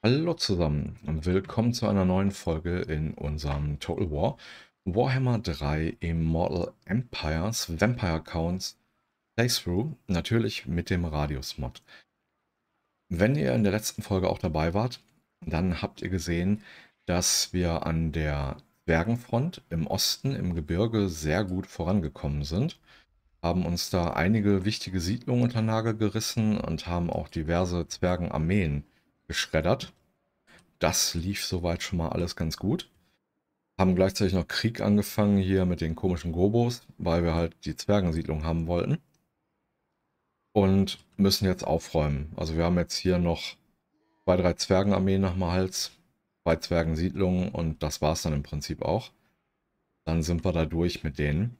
Hallo zusammen und willkommen zu einer neuen Folge in unserem Total War Warhammer 3 Immortal Empires Vampire Counts Playthrough, natürlich mit dem Radius-Mod. Wenn ihr in der letzten Folge auch dabei wart, dann habt ihr gesehen, dass wir an der Zwergenfront im Osten im Gebirge sehr gut vorangekommen sind, haben uns da einige wichtige Siedlungen unter Nagel gerissen und haben auch diverse Zwergenarmeen geschreddert. Das lief soweit schon mal alles ganz gut. Haben gleichzeitig noch Krieg angefangen hier mit den komischen Gobos, weil wir halt die Zwergensiedlung haben wollten. Und müssen jetzt aufräumen. Also wir haben jetzt hier noch 2, 3 Zwergenarmeen nach dem Hals, 2 Zwergensiedlungen und das war's dann im Prinzip auch. Dann sind wir da durch mit denen.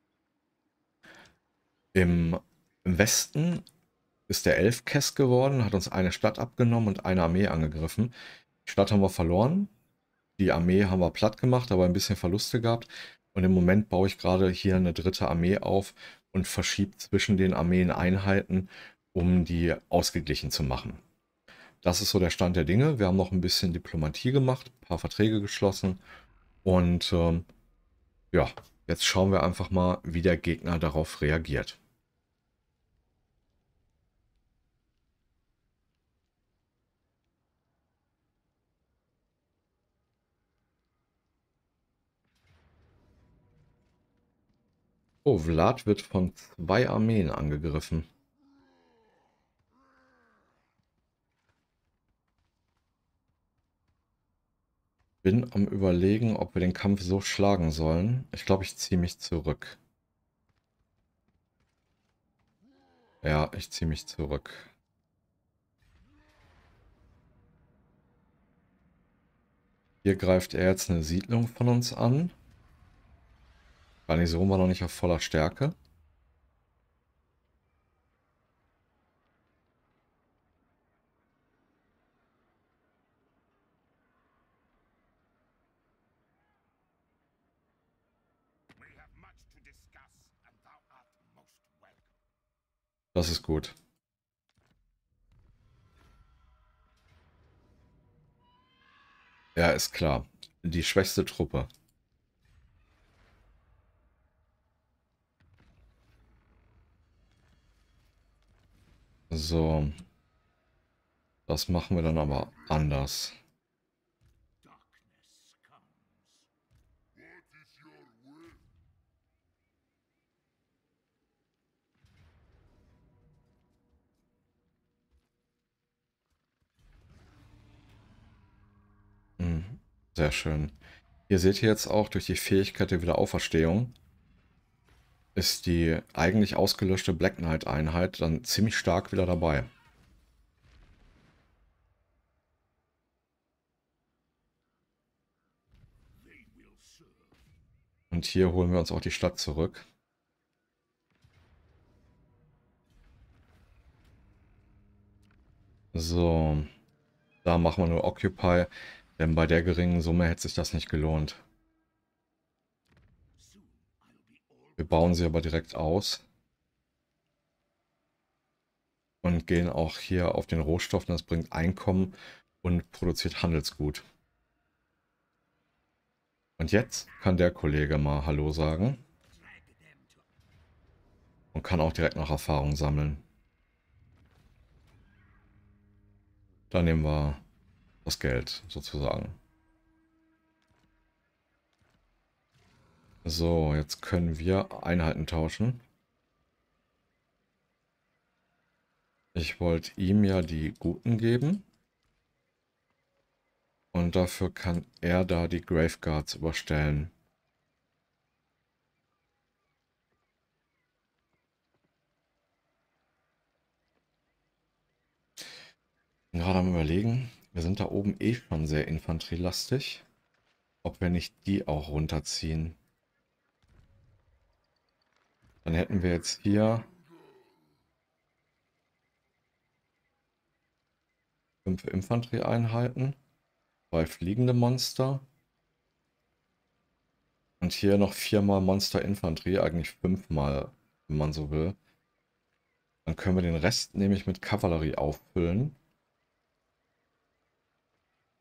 Im Westen ist der Elfkess geworden, hat uns eine Stadt abgenommen und eine Armee angegriffen. Die Stadt haben wir verloren. Die Armee haben wir platt gemacht, aber ein bisschen Verluste gehabt. Und im Moment baue ich gerade hier eine dritte Armee auf und verschiebe zwischen den Armeen Einheiten, um die ausgeglichen zu machen. Das ist so der Stand der Dinge. Wir haben noch ein bisschen Diplomatie gemacht, ein paar Verträge geschlossen und ja, jetzt schauen wir einfach mal, wie der Gegner darauf reagiert. Oh, Vlad wird von 2 Armeen angegriffen. Bin am Überlegen, ob wir den Kampf so schlagen sollen. Ich glaube, ich ziehe mich zurück. Ja, ich ziehe mich zurück. Hier greift er jetzt eine Siedlung von uns an. Garnison war noch nicht auf voller Stärke. Das ist gut. Ja, ist klar. Die schwächste Truppe. So, das machen wir dann aber anders. Mhm. Sehr schön. Hier seht ihr jetzt auch durch die Fähigkeit der Wiederauferstehung ist die eigentlich ausgelöschte Black Knight Einheit dann ziemlich stark wieder dabei. Und hier holen wir uns auch die Stadt zurück. So, da machen wir nur Occupy, denn bei der geringen Summe hätte sich das nicht gelohnt. Wir bauen sie aber direkt aus und gehen auch hier auf den Rohstoff. Das bringt Einkommen und produziert Handelsgut. Und jetzt kann der Kollege mal Hallo sagen und kann auch direkt noch Erfahrung sammeln. Dann nehmen wir das Geld sozusagen. So, jetzt können wir Einheiten tauschen. Ich wollte ihm ja die guten geben. Und dafür kann er da die Graveguards überstellen. Bin gerade am Überlegen, wir sind da oben eh schon sehr infanterielastig, ob wir nicht die auch runterziehen. Dann hätten wir jetzt hier 5 Infanterieeinheiten, 2 fliegende Monster und hier noch 4-mal Monster-Infanterie, eigentlich 5-mal, wenn man so will. Dann können wir den Rest nämlich mit Kavallerie auffüllen.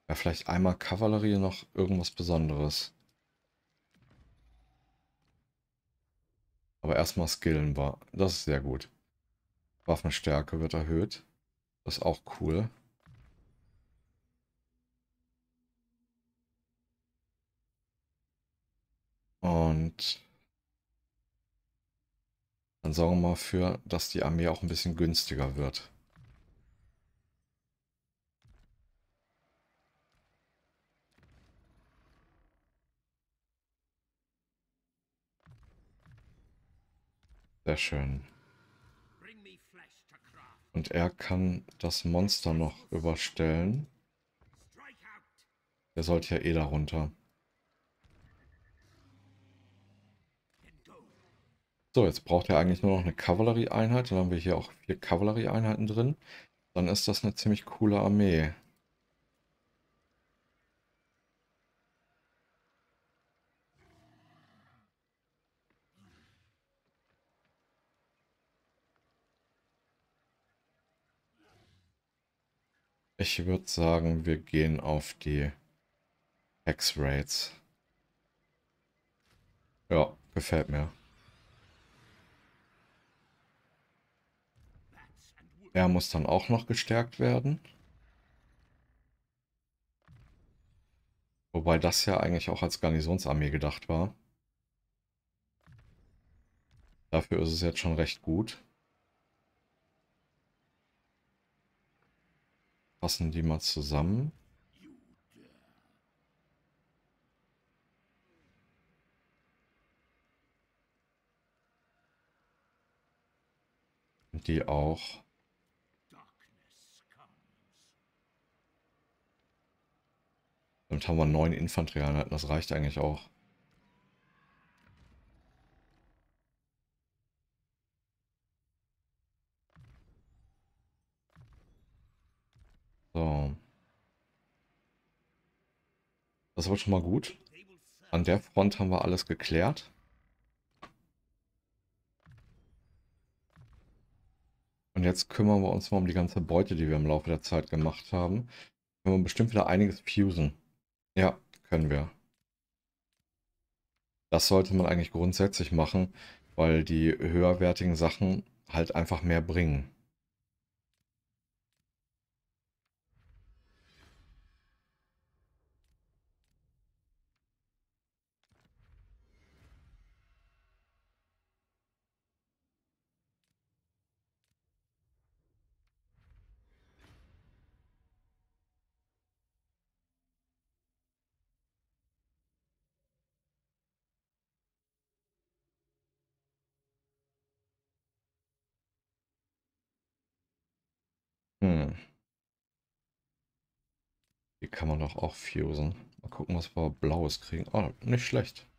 Ja, vielleicht einmal Kavallerie noch irgendwas Besonderes. Aber erstmal skillen wir. Das ist sehr gut. Waffenstärke wird erhöht. Das ist auch cool. Und dann sorgen wir mal für, dass die Armee auch ein bisschen günstiger wird. Sehr schön. Und er kann das Monster noch überstellen. Der sollte ja eh da runter. So, jetzt braucht er eigentlich nur noch eine Kavallerieeinheit. Dann haben wir hier auch 4 Kavallerieeinheiten drin. Dann ist das eine ziemlich coole Armee. Ich würde sagen, wir gehen auf die Hex-Raids. Ja, gefällt mir. Er muss dann auch noch gestärkt werden. Wobei das ja eigentlich auch als Garnisonsarmee gedacht war. Dafür ist es jetzt schon recht gut. Passen die mal zusammen. Und die auch. Damit haben wir 9 Infanterieeinheiten. Das reicht eigentlich auch. So. Das wird schon mal gut. An der Front haben wir alles geklärt. Und jetzt kümmern wir uns mal um die ganze Beute, die wir im Laufe der Zeit gemacht haben. Können wir bestimmt wieder einiges fusen. Ja, können wir. Das sollte man eigentlich grundsätzlich machen, weil die höherwertigen Sachen halt einfach mehr bringen. Hm, die kann man doch auch fusen. Mal gucken, was wir Blaues kriegen. Oh, nicht schlecht.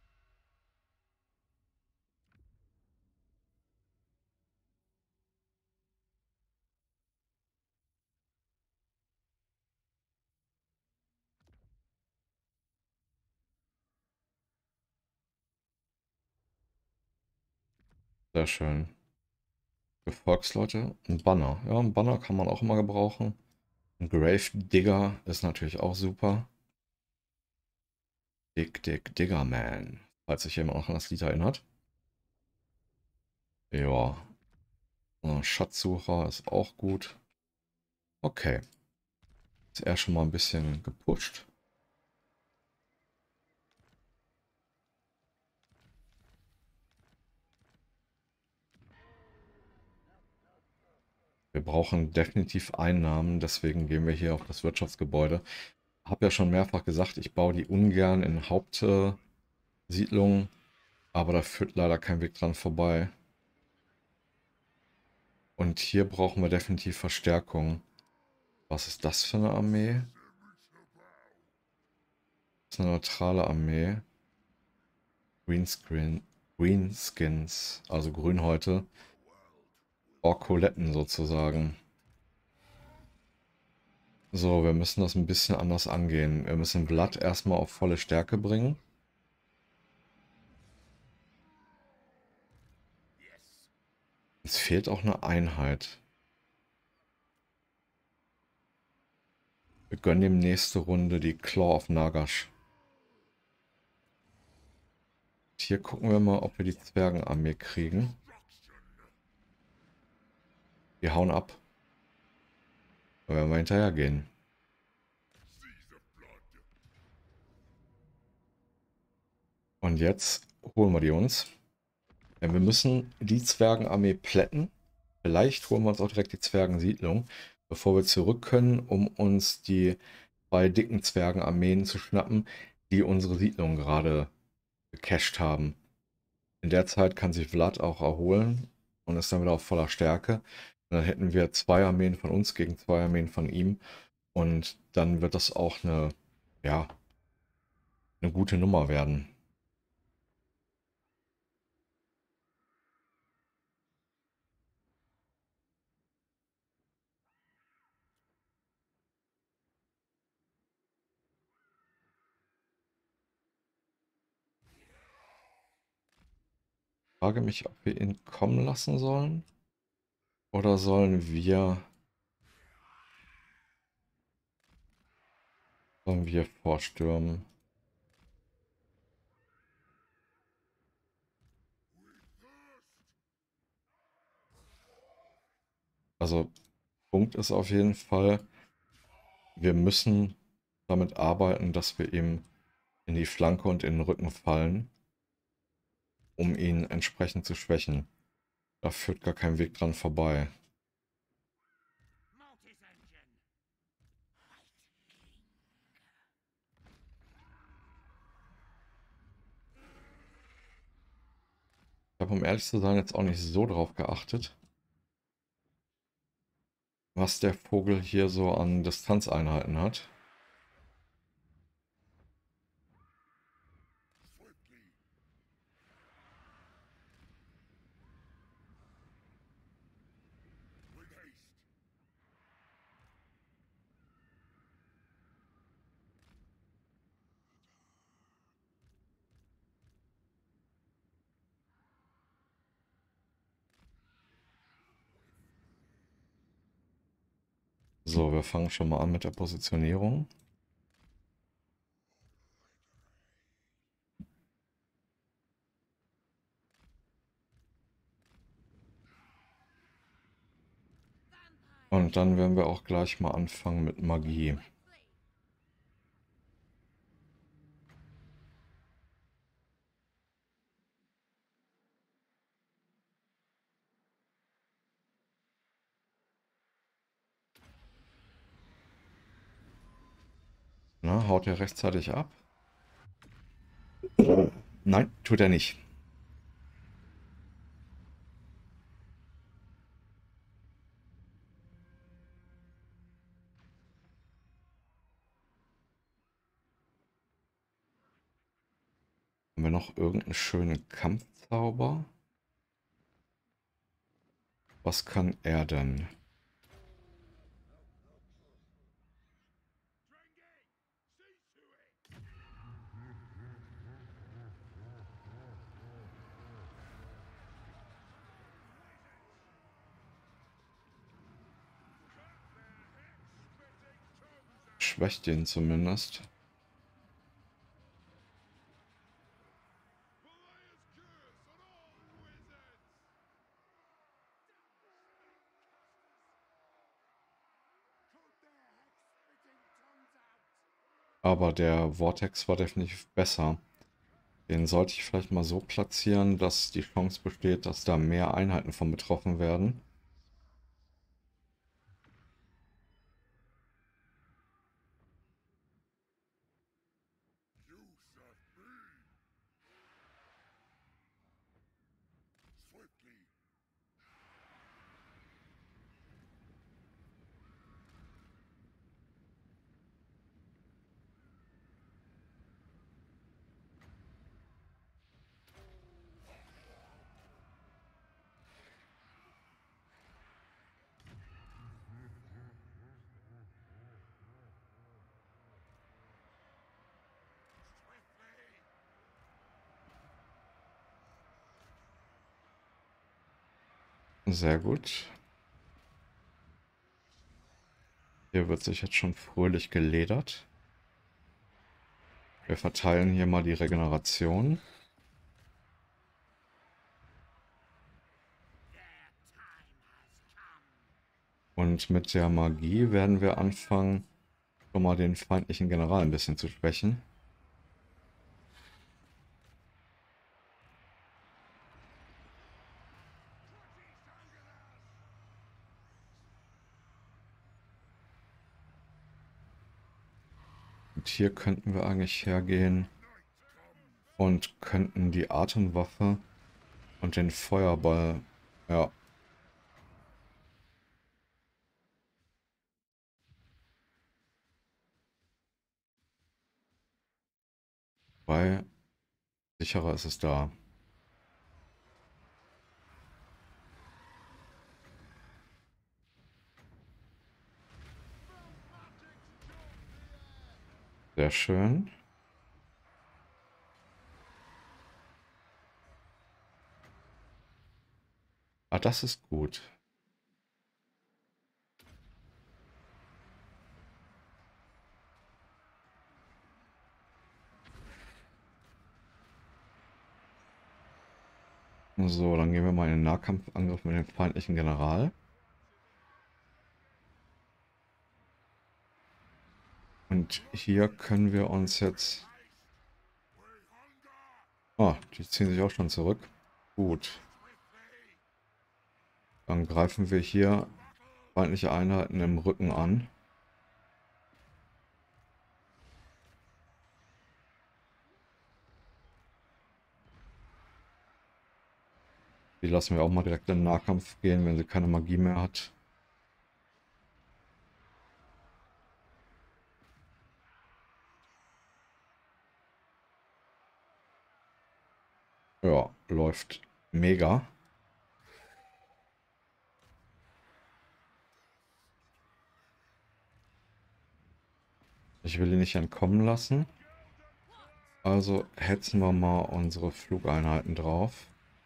Sehr schön. Für Volksleute ein Banner. Ja, ein Banner kann man auch immer gebrauchen. Ein Grave Digger ist natürlich auch super. Digger Man. Falls sich jemand noch an das Lied erinnert. Ja. Schatzsucher ist auch gut. Okay. Ist er schon mal ein bisschen gepusht. Wir brauchen definitiv Einnahmen, deswegen gehen wir hier auf das Wirtschaftsgebäude. Habe ja schon mehrfach gesagt, ich baue die ungern in Hauptsiedlungen, aber da führt leider kein Weg dran vorbei. Und hier brauchen wir definitiv Verstärkung. Was ist das für eine Armee? Das ist eine neutrale Armee. Greenscreen, Greenskins, also Grünhäute. Orkoletten sozusagen. So, wir müssen das ein bisschen anders angehen. Wir müssen Vlad erstmal auf volle Stärke bringen. Es fehlt auch eine Einheit. Wir gönnen ihm nächste Runde die Claw of Nagash. Hier gucken wir mal, ob wir die Zwergenarmee kriegen. Die hauen ab. Da werden wir hinterher gehen. Und jetzt holen wir die uns. Ja, wir müssen die Zwergenarmee plätten. Vielleicht holen wir uns auch direkt die Zwergensiedlung, bevor wir zurück können, um uns die 2 dicken Zwergenarmeen zu schnappen, die unsere Siedlung gerade gecached haben. In der Zeit kann sich Vlad auch erholen und ist dann wieder auf voller Stärke. Und dann hätten wir 2 Armeen von uns gegen 2 Armeen von ihm. Und dann wird das auch ja, eine gute Nummer werden. Ich frage mich, ob wir ihn kommen lassen sollen. Oder sollen wir vorstürmen? Also, Punkt ist auf jeden Fall, wir müssen damit arbeiten, dass wir ihm in die Flanke und in den Rücken fallen, um ihn entsprechend zu schwächen. Da führt gar kein Weg dran vorbei. Ich habe, um ehrlich zu sein, jetzt auch nicht so drauf geachtet, was der Vogel hier so an Distanzeinheiten hat. So, wir fangen schon mal an mit der Positionierung. Und dann werden wir auch gleich mal anfangen mit Magie. Na, haut er rechtzeitig ab? Nein, tut er nicht. Haben wir noch irgendeinen schönen Kampfzauber? Was kann er denn? Schwächt ihn zumindest. Aber der Vortex war definitiv besser. Den sollte ich vielleicht mal so platzieren, dass die Chance besteht, dass da mehr Einheiten von betroffen werden. Sehr gut. Hier wird sich jetzt schon fröhlich geledert. Wir verteilen hier mal die Regeneration. Und mit der Magie werden wir anfangen, schon mal den feindlichen General ein bisschen zu schwächen. Und hier könnten wir eigentlich hergehen und könnten die Atemwaffe und den Feuerball, ja, weil sicherer ist es da. Sehr schön. Ah, das ist gut. So, dann gehen wir mal in den Nahkampfangriff mit dem feindlichen General. Und hier können wir uns jetzt... Ah, die ziehen sich auch schon zurück. Gut. Dann greifen wir hier feindliche Einheiten im Rücken an. Die lassen wir auch mal direkt in den Nahkampf gehen, wenn sie keine Magie mehr hat. Ja, läuft mega. Ich will ihn nicht entkommen lassen. Also hetzen wir mal unsere Flugeinheiten drauf.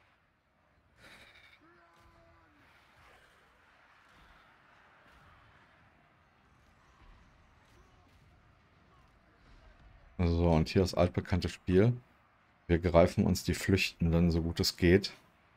So, und hier das altbekannte Spiel. Wir greifen uns die Flüchtenden, so gut es geht.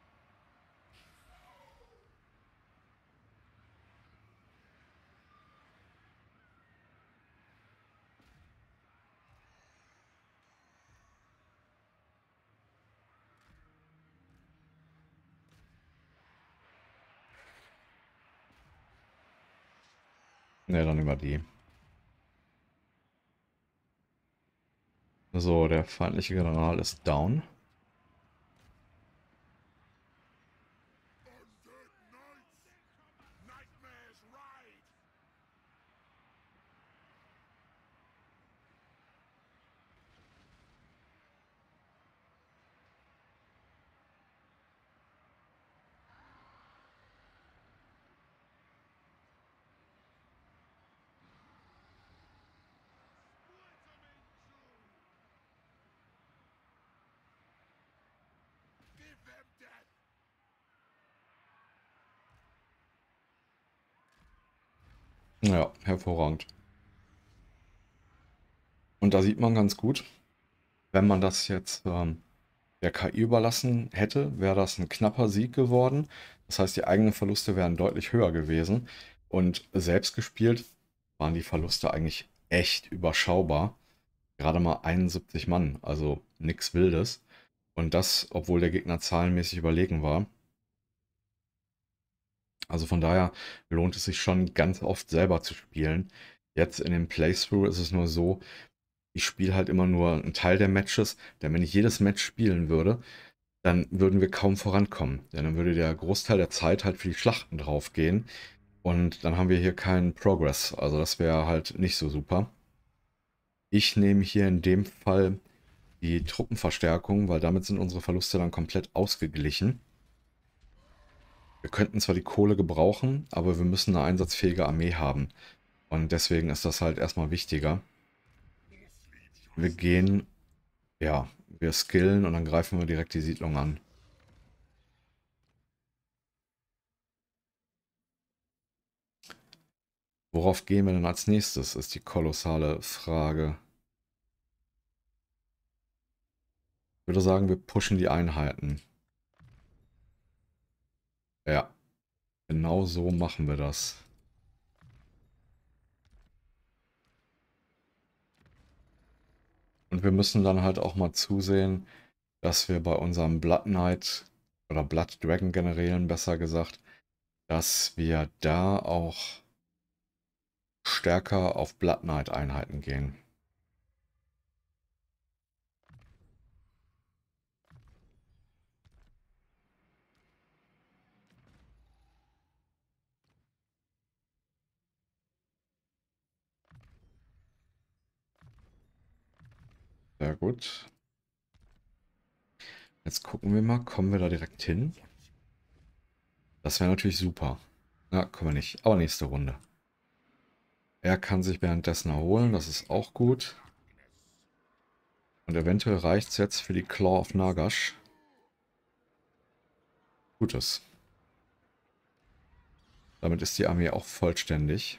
Ne, dann über die. So, der feindliche General ist down. Ja, hervorragend. Und da sieht man ganz gut, wenn man das jetzt der KI überlassen hätte, wäre das ein knapper Sieg geworden. Das heißt, die eigenen Verluste wären deutlich höher gewesen. Und selbst gespielt waren die Verluste eigentlich echt überschaubar. Gerade mal 71 Mann, also nichts Wildes. Und das, obwohl der Gegner zahlenmäßig überlegen war. Also von daher lohnt es sich schon ganz oft selber zu spielen. Jetzt in dem Playthrough ist es nur so, ich spiele halt immer nur einen Teil der Matches, denn wenn ich jedes Match spielen würde, dann würden wir kaum vorankommen. Denn dann würde der Großteil der Zeit halt für die Schlachten draufgehen und dann haben wir hier keinen Progress. Also das wäre halt nicht so super. Ich nehme hier in dem Fall die Truppenverstärkung, weil damit sind unsere Verluste dann komplett ausgeglichen. Wir könnten zwar die Kohle gebrauchen, aber wir müssen eine einsatzfähige Armee haben. Und deswegen ist das halt erstmal wichtiger. Wir gehen, ja, wir skillen und dann greifen wir direkt die Siedlung an. Worauf gehen wir denn als nächstes, ist die kolossale Frage. Ich würde sagen, wir pushen die Einheiten. Ja, genau so machen wir das. Und wir müssen dann halt auch mal zusehen, dass wir bei unserem Blood Knight oder Blood Dragon Generälen besser gesagt, dass wir da auch stärker auf Blood Knight Einheiten gehen. Sehr gut. Jetzt gucken wir mal, kommen wir da direkt hin? Das wäre natürlich super. Na, kommen wir nicht. Aber nächste Runde. Er kann sich währenddessen erholen, das ist auch gut. Und eventuell reicht es jetzt für die Claw of Nagash. Gutes. Damit ist die Armee auch vollständig.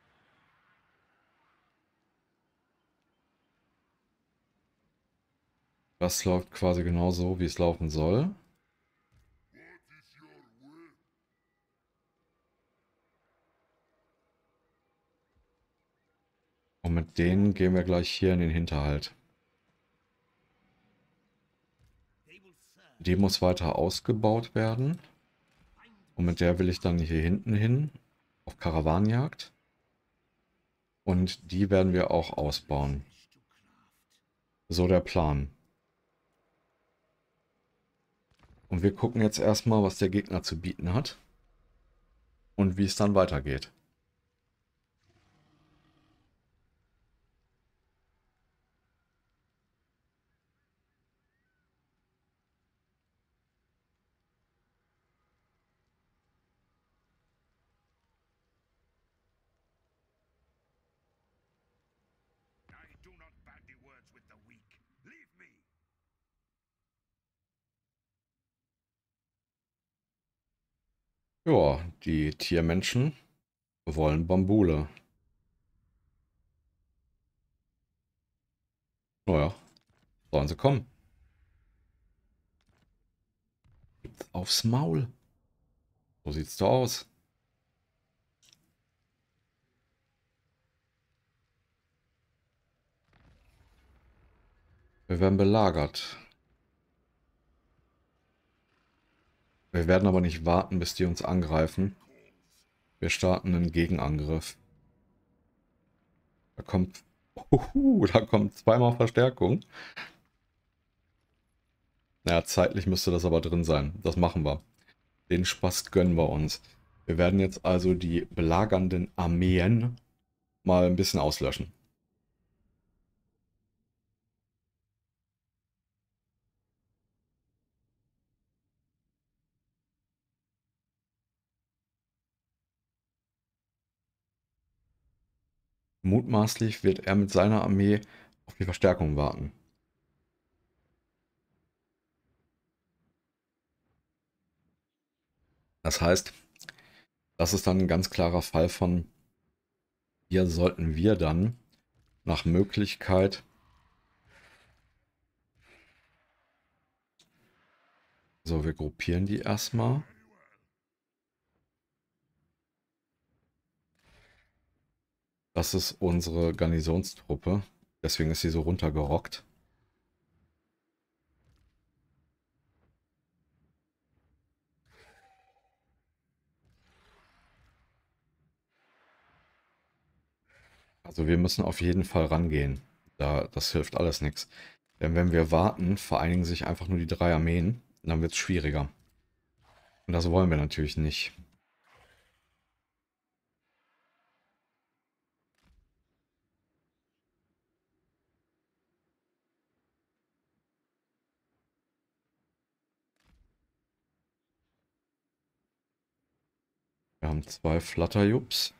Das läuft quasi genauso, wie es laufen soll. Und mit denen gehen wir gleich hier in den Hinterhalt. Die muss weiter ausgebaut werden. Und mit der will ich dann hier hinten hin auf Karawanenjagd. Und die werden wir auch ausbauen. So der Plan. Und wir gucken jetzt erstmal, was der Gegner zu bieten hat. Und wie es dann weitergeht. Ja, die Tiermenschen wollen Bambule. Naja, sollen sie kommen. Gibt's aufs Maul. So sieht's doch aus. Wir werden belagert. Wir werden aber nicht warten, bis die uns angreifen. Wir starten einen Gegenangriff. Da kommt... da kommt zweimal Verstärkung. Naja, zeitlich müsste das aber drin sein. Das machen wir. Den Spaß gönnen wir uns. Wir werden jetzt also die belagernden Armeen mal ein bisschen auslöschen. Mutmaßlich wird er mit seiner Armee auf die Verstärkung warten. Das heißt, das ist dann ein ganz klarer Fall von, hier sollten wir dann nach Möglichkeit... So, wir gruppieren die erstmal. Das ist unsere Garnisonstruppe. Deswegen ist sie so runtergerockt. Also wir müssen auf jeden Fall rangehen. Das hilft alles nichts. Denn wenn wir warten, vereinigen sich einfach nur die drei Armeen. Und dann wird es schwieriger. Und das wollen wir natürlich nicht. Wir haben zwei Flatterjups.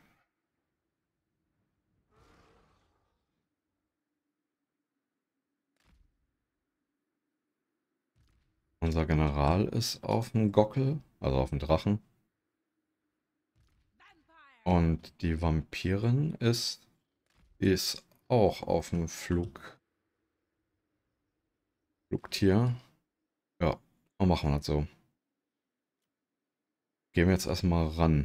Unser General ist auf dem Gockel, also auf dem Drachen. Und die Vampirin ist auch auf dem Flugtier. Ja, dann machen wir das so. Gehen wir jetzt erstmal ran.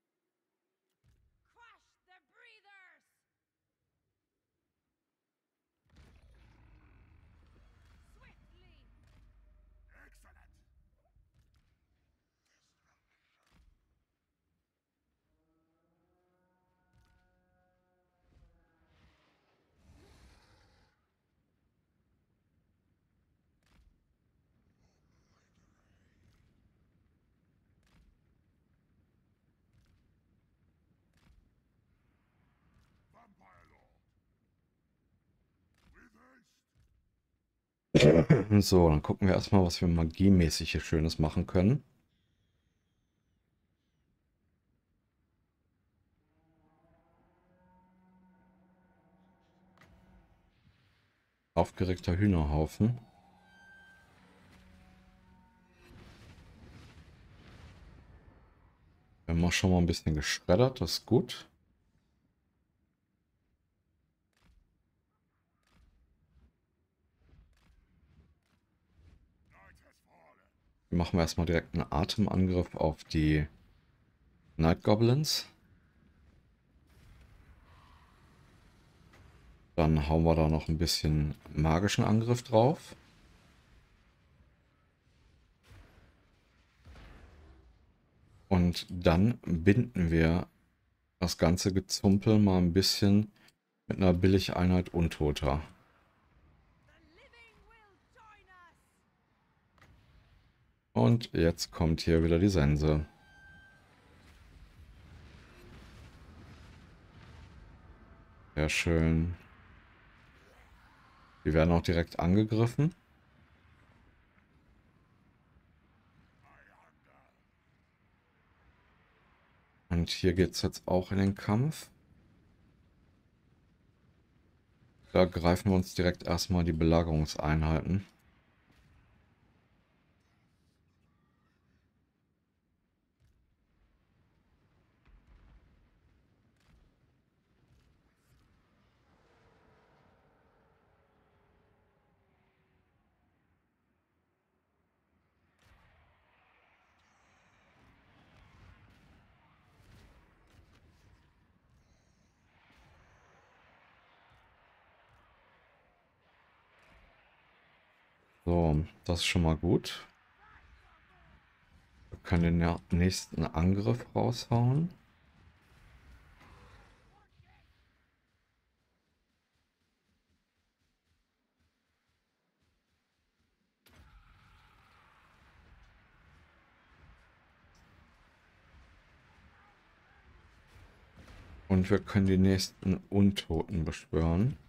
So, dann gucken wir erstmal, was wir magiemäßig hier Schönes machen können. Aufgeregter Hühnerhaufen. Wir haben auch schon mal ein bisschen geschreddert, das ist gut. Machen wir erstmal direkt einen Atemangriff auf die Night Goblins. Dann hauen wir da noch ein bisschen magischen Angriff drauf. Und dann binden wir das ganze Gezumpel mal ein bisschen mit einer Billigeinheit Untoter. Und jetzt kommt hier wieder die Sense. Sehr schön. Die werden auch direkt angegriffen. Und hier geht es jetzt auch in den Kampf. Da greifen wir uns direkt erstmal die Belagerungseinheiten. So, das ist schon mal gut. Wir können den nächsten Angriff raushauen. Und wir können die nächsten Untoten beschwören.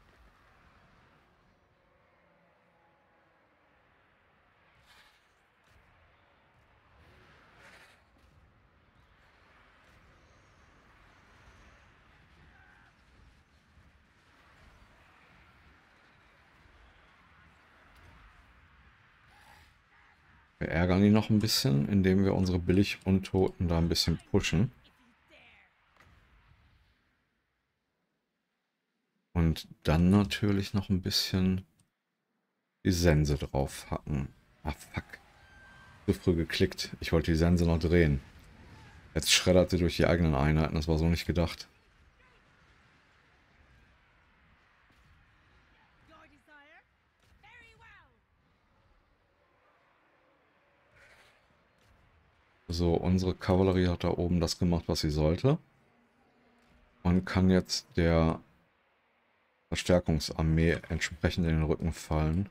Wir ärgern die noch ein bisschen, indem wir unsere Billig-Untoten da ein bisschen pushen. Und dann natürlich noch ein bisschen die Sense drauf hacken. Ah, fuck. Zu früh geklickt. Ich wollte die Sense noch drehen. Jetzt schreddert sie durch die eigenen Einheiten. Das war so nicht gedacht. So, unsere Kavallerie hat da oben das gemacht, was sie sollte. Und kann jetzt der Verstärkungsarmee entsprechend in den Rücken fallen.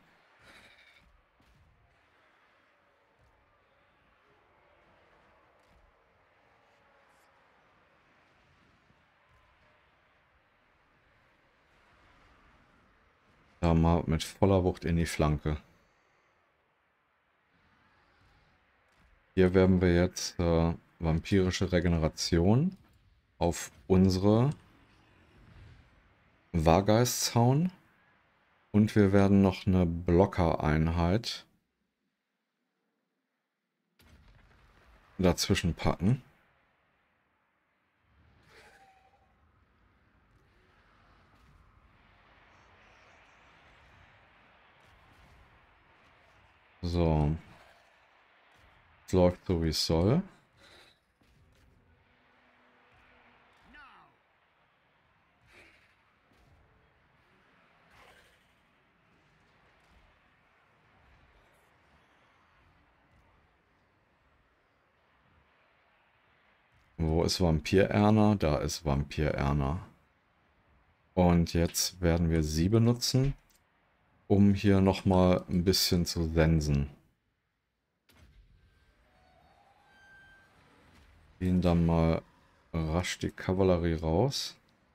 Da mal mit voller Wucht in die Flanke. Hier werden wir jetzt vampirische Regeneration auf unsere Wargeist hauen. Und wir werden noch eine Blocker-Einheit dazwischen packen. So. Es läuft so, wie es soll. Wo ist Vampir Erna? Da ist Vampir Erna. Und jetzt werden wir sie benutzen, um hier nochmal ein bisschen zu sensen. Gehen dann mal rasch die Kavallerie raus.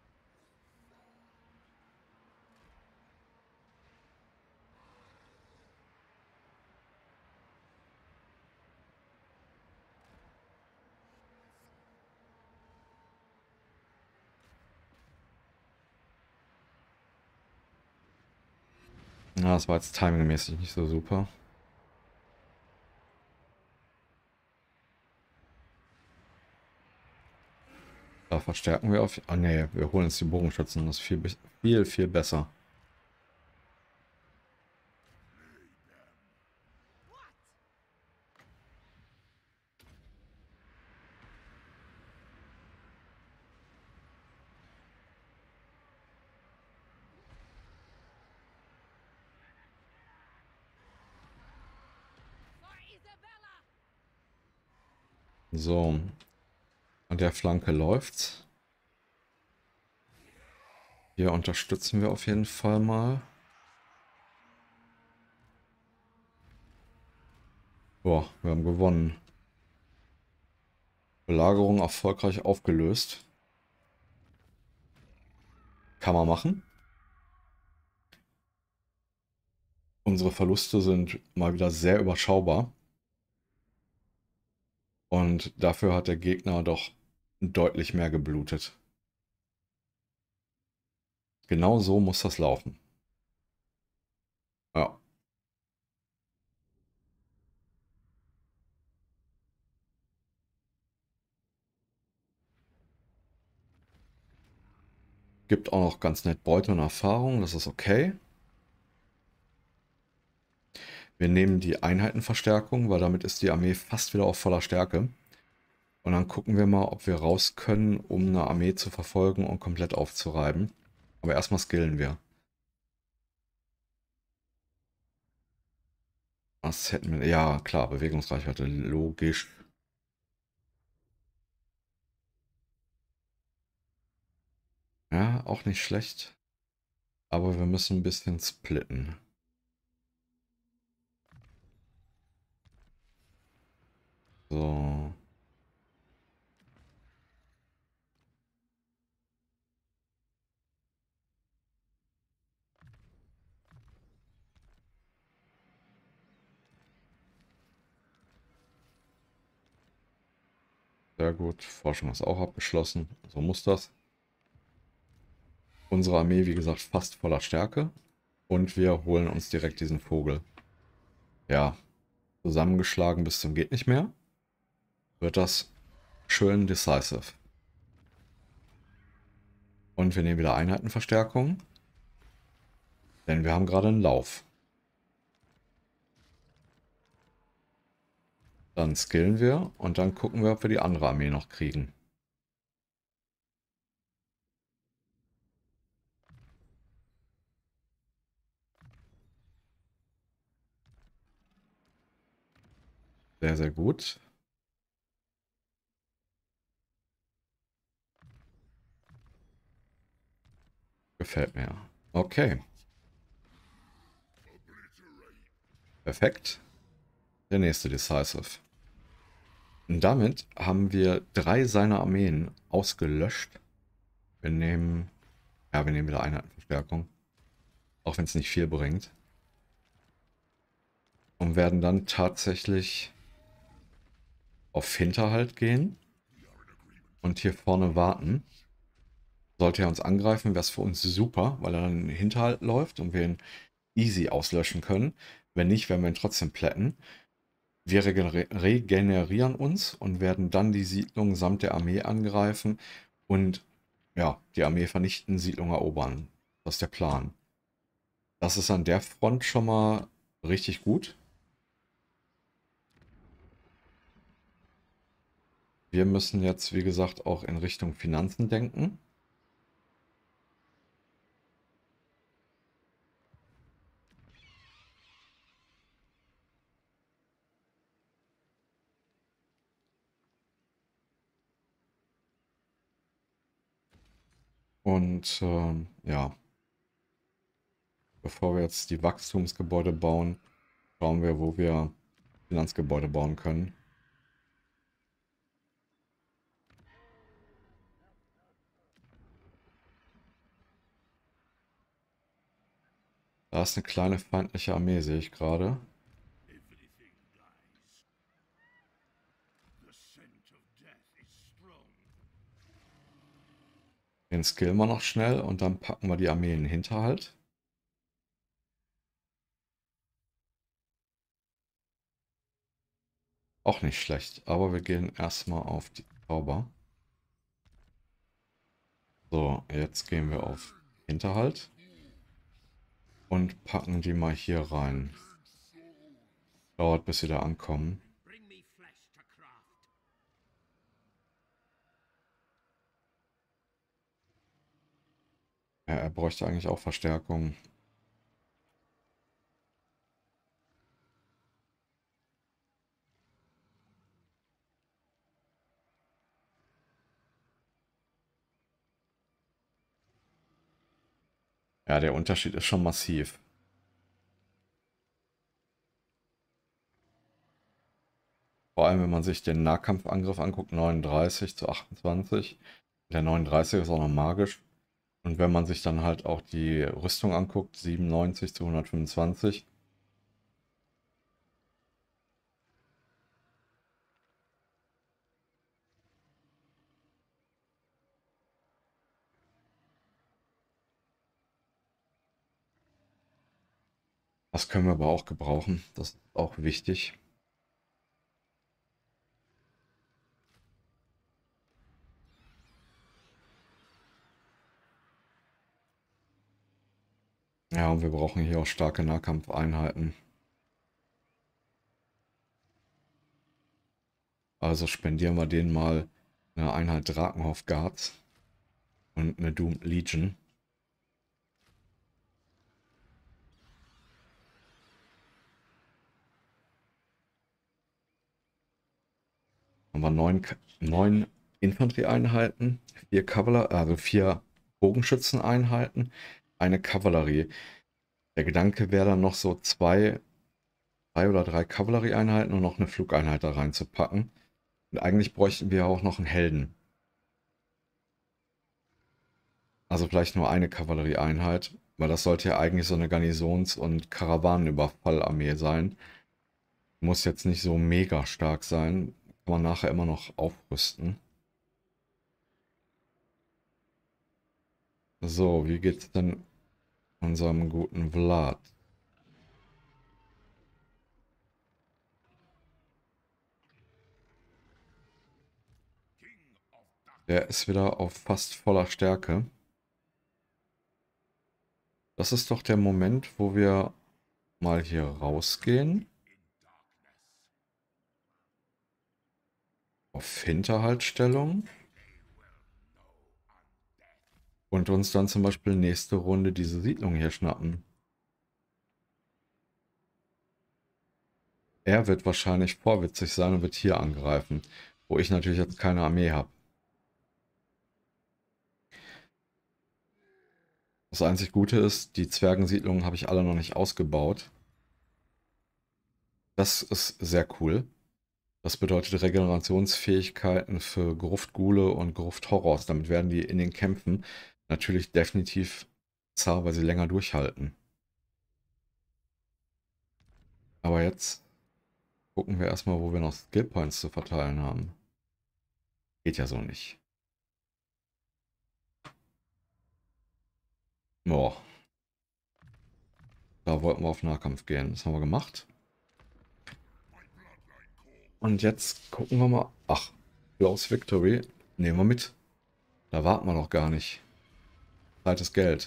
Ja, das war jetzt timingmäßig nicht so super. Da verstärken wir auf... Ah ne, wir holen uns die Bogenschützen. Das ist viel besser. So. An der Flanke läuft's. Hier unterstützen wir auf jeden Fall mal. Boah, wir haben gewonnen. Belagerung erfolgreich aufgelöst. Kann man machen. Unsere Verluste sind mal wieder sehr überschaubar. Und dafür hat der Gegner doch deutlich mehr geblutet. Genau so muss das laufen. Ja. Gibt auch noch ganz nett Beute und Erfahrung, das ist okay. Wir nehmen die Einheitenverstärkung, weil damit ist die Armee fast wieder auf voller Stärke. Und dann gucken wir mal, ob wir raus können, um eine Armee zu verfolgen und komplett aufzureiben. Aber erstmal skillen wir. Was hätten wir? Ja, klar, Bewegungsreichweite, logisch. Ja, auch nicht schlecht. Aber wir müssen ein bisschen splitten. So. Sehr gut. Forschung ist auch abgeschlossen. So muss das. Unsere Armee, wie gesagt, fast voller Stärke. Und wir holen uns direkt diesen Vogel. Ja, zusammengeschlagen bis zum geht nicht mehr. Wird das schön decisive. Und wir nehmen wieder Einheitenverstärkung. Denn wir haben gerade einen Lauf. Dann skillen wir und dann gucken wir, ob wir die andere Armee noch kriegen. Sehr, sehr gut. Gefällt mir. Okay. Perfekt. Der nächste Decisive. Und damit haben wir 3 seiner Armeen ausgelöscht. Wir nehmen wieder Einheitenverstärkung. Auch wenn es nicht viel bringt. Und werden dann tatsächlich auf Hinterhalt gehen. Und hier vorne warten. Sollte er uns angreifen, wäre es für uns super, weil er dann in den Hinterhalt läuft und wir ihn easy auslöschen können. Wenn nicht, werden wir ihn trotzdem plätten. Wir regenerieren uns und werden dann die Siedlung samt der Armee angreifen und ja, die Armee vernichten, Siedlung erobern. Das ist der Plan. Das ist an der Front schon mal richtig gut. Wir müssen jetzt, wie gesagt, auch in Richtung Finanzen denken. Und ja, bevor wir jetzt die Wachstumsgebäude bauen, schauen wir, wo wir Finanzgebäude bauen können. Da ist eine kleine feindliche Armee, sehe ich gerade. Den skillen wir noch schnell und dann packen wir die Armee in den Hinterhalt. Auch nicht schlecht, aber wir gehen erstmal auf die Zauber. So, jetzt gehen wir auf Hinterhalt und packen die mal hier rein. Dauert, bis sie da ankommen. Ja, er bräuchte eigentlich auch Verstärkung. Ja, der Unterschied ist schon massiv. Vor allem, wenn man sich den Nahkampfangriff anguckt, 39 zu 28. Der 39 ist auch noch magisch. Und wenn man sich dann halt auch die Rüstung anguckt, 97 zu 125. Das können wir aber auch gebrauchen. Das ist auch wichtig. Ja, und wir brauchen hier auch starke Nahkampfeinheiten. Also spendieren wir denen mal eine Einheit Drakenhof Guards und eine Doomed Legion. Haben wir neun Infanterieeinheiten, 4 Bogenschützeneinheiten, eine Kavallerie. Der Gedanke wäre dann noch so drei oder drei Kavallerieeinheiten und noch eine Flugeinheit da reinzupacken. Und eigentlich bräuchten wir auch noch einen Helden. Also vielleicht nur eine Kavallerieeinheit, weil das sollte ja eigentlich so eine Garnisons- und Karawanenüberfallarmee sein. Muss jetzt nicht so mega stark sein. Kann man nachher immer noch aufrüsten. So, wie geht's denn unserem guten Vlad? Der ist wieder auf fast voller Stärke. Das ist doch der Moment, wo wir mal hier rausgehen. Auf Hinterhaltstellung. Und uns dann zum Beispiel nächste Runde diese Siedlung hier schnappen. Er wird wahrscheinlich vorwitzig sein und wird hier angreifen, wo ich natürlich jetzt keine Armee habe. Das einzig Gute ist, die Zwergensiedlungen habe ich alle noch nicht ausgebaut. Das ist sehr cool. Das bedeutet Regenerationsfähigkeiten für Gruftghule und Grufthorrors. Damit werden die in den Kämpfen natürlich definitiv zar, weil sie länger durchhalten. Aber jetzt gucken wir erstmal, wo wir noch Skill Points zu verteilen haben. Geht ja so nicht. Boah, da wollten wir auf Nahkampf gehen. Das haben wir gemacht. Und jetzt gucken wir mal. Ach, Close Victory. Nehmen wir mit. Da warten wir noch gar nicht. Zeit ist Geld.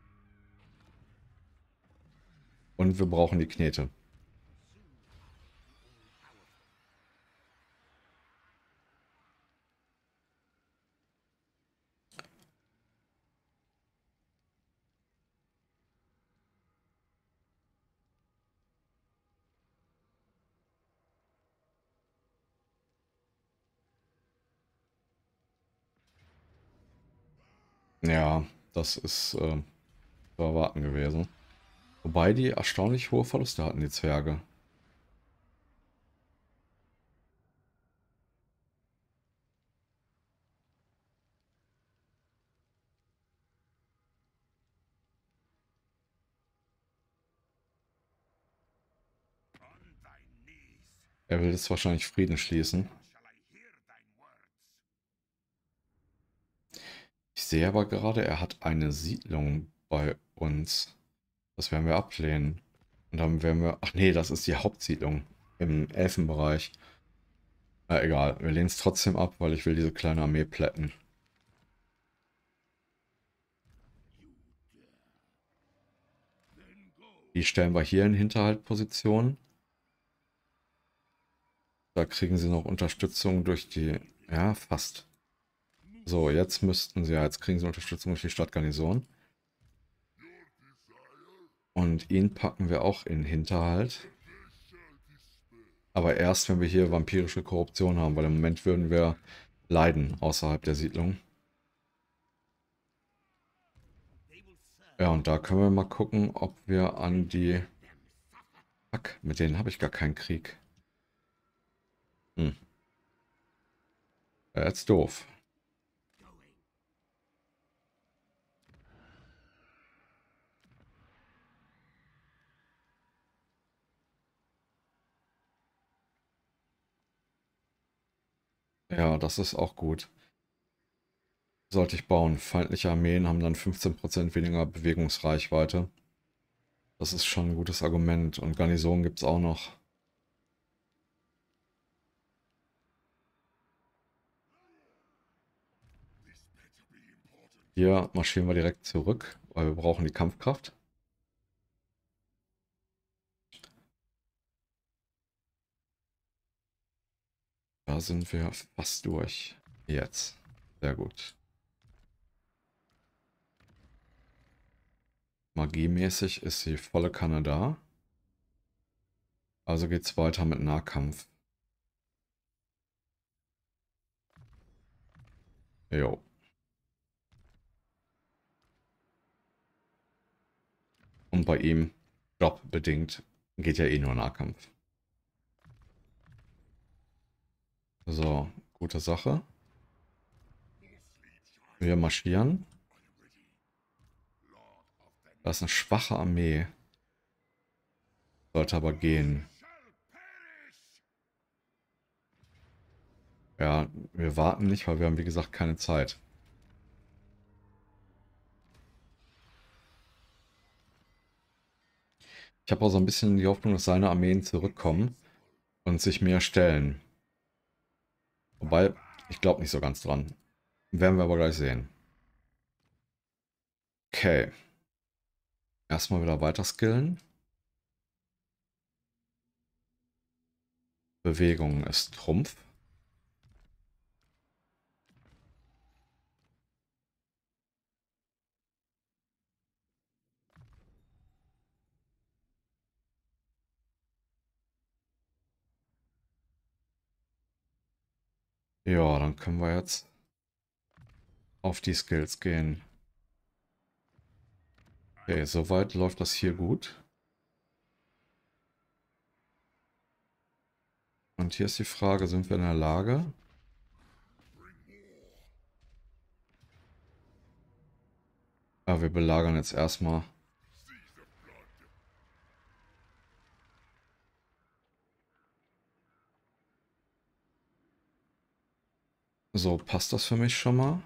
Und wir brauchen die Knete. Ja, das ist zu erwarten gewesen. Wobei die erstaunlich hohe Verluste hatten, die Zwerge. Er will jetzt wahrscheinlich Frieden schließen. Ich sehe aber gerade, er hat eine Siedlung bei uns. Das werden wir ablehnen. Und dann werden wir... Ach nee, das ist die Hauptsiedlung im Elfenbereich. Egal, wir lehnen es trotzdem ab, weil ich will diese kleine Armee plätten. Die stellen wir hier in Hinterhaltposition. Da kriegen sie noch Unterstützung durch die... Ja, fast. So, jetzt müssten sie... Ja, jetzt kriegen sie Unterstützung durch die Stadtgarnison. Und ihn packen wir auch in Hinterhalt. Aber erst, wenn wir hier vampirische Korruption haben, weil im Moment würden wir leiden außerhalb der Siedlung. Ja, und da können wir mal gucken, ob wir an die... Fuck, mit denen habe ich gar keinen Krieg. Hm. Jetzt doof. Ja, das ist auch gut. Sollte ich bauen. Feindliche Armeen haben dann 15% weniger Bewegungsreichweite. Das ist schon ein gutes Argument. Und Garnison gibt es auch noch. Hier marschieren wir direkt zurück, weil wir brauchen die Kampfkraft. Da sind wir fast durch. Jetzt. Sehr gut. Magiemäßig ist die volle Kanne da. Also geht es weiter mit Nahkampf. Jo. Und bei ihm, jobbedingt, geht ja eh nur Nahkampf. So, gute Sache. Wir marschieren. Das ist eine schwache Armee. Sollte aber gehen. Ja, wir warten nicht, weil wir haben, wie gesagt, keine Zeit. Ich habe auch so ein bisschen die Hoffnung, dass seine Armeen zurückkommen und sich mehr stellen. Wobei, ich glaube nicht so ganz dran. Werden wir aber gleich sehen. Okay. Erstmal wieder weiter skillen. Bewegung ist Trumpf. Ja, dann können wir jetzt auf die Skills gehen. Okay, soweit läuft das hier gut. Und hier ist die Frage, sind wir in der Lage? Ja, wir belagern jetzt erstmal. So, passt das für mich schon mal?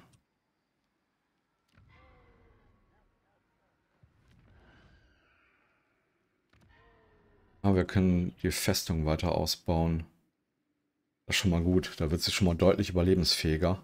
Aber wir können die Festung weiter ausbauen. Das ist schon mal gut. Da wird sie schon mal deutlich überlebensfähiger.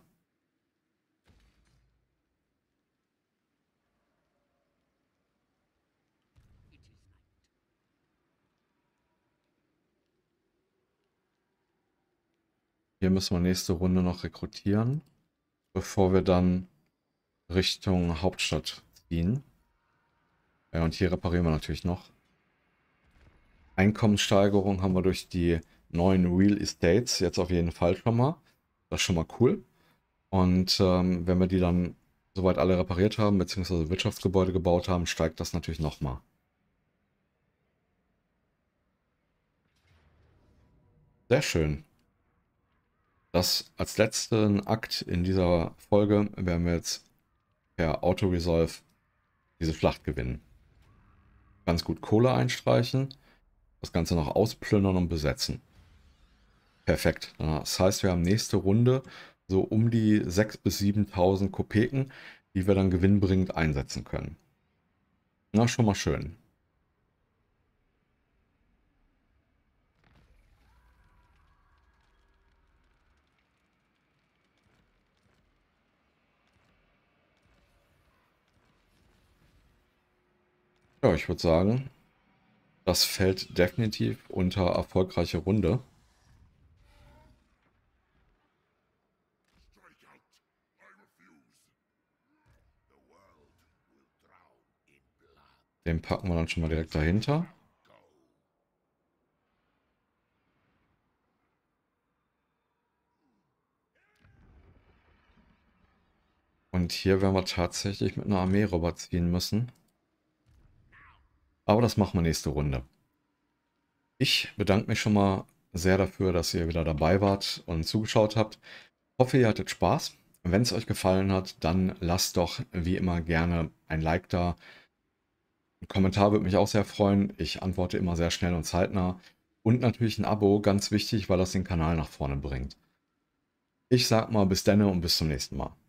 Hier müssen wir nächste Runde noch rekrutieren, bevor wir dann Richtung Hauptstadt ziehen. Ja, und hier reparieren wir natürlich noch. Einkommenssteigerung haben wir durch die neuen Real Estates jetzt auf jeden Fall schon mal. Das ist schon mal cool. Und wenn wir die dann soweit alle repariert haben, beziehungsweise Wirtschaftsgebäude gebaut haben, steigt das natürlich nochmal. Sehr schön. Das als letzten Akt in dieser Folge werden wir jetzt per Auto-Resolve diese Schlacht gewinnen. Ganz gut Kohle einstreichen, das Ganze noch ausplündern und besetzen. Perfekt. Das heißt, wir haben nächste Runde so um die 6.000 bis 7.000 Kopeken, die wir dann gewinnbringend einsetzen können. Na, schon mal schön. Ja, ich würde sagen, das fällt definitiv unter erfolgreiche Runde. Den packen wir dann schon mal direkt dahinter. Und hier werden wir tatsächlich mit einer Armee rüberziehen müssen. Aber das machen wir nächste Runde. Ich bedanke mich schon mal sehr dafür, dass ihr wieder dabei wart und zugeschaut habt. Hoffe, ihr hattet Spaß. Wenn es euch gefallen hat, dann lasst doch wie immer gerne ein Like da. Ein Kommentar würde mich auch sehr freuen. Ich antworte immer sehr schnell und zeitnah. Und natürlich ein Abo, ganz wichtig, weil das den Kanal nach vorne bringt. Ich sag mal bis denne und bis zum nächsten Mal.